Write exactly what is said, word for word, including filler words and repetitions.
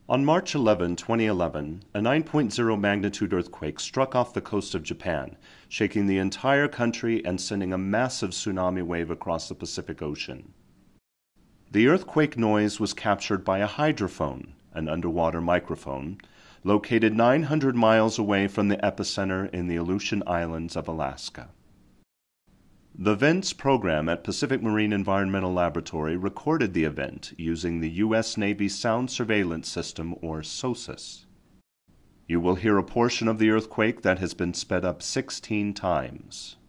On March eleventh, twenty eleven, a nine point zero magnitude earthquake struck off the coast of Japan, shaking the entire country and sending a massive tsunami wave across the Pacific Ocean. The earthquake noise was captured by a hydrophone, an underwater microphone, located nine hundred miles away from the epicenter in the Aleutian Islands of Alaska. The VENTS program at Pacific Marine Environmental Laboratory recorded the event using the U S Navy Sound Surveillance System, or SOSUS. You will hear a portion of the earthquake that has been sped up sixteen times.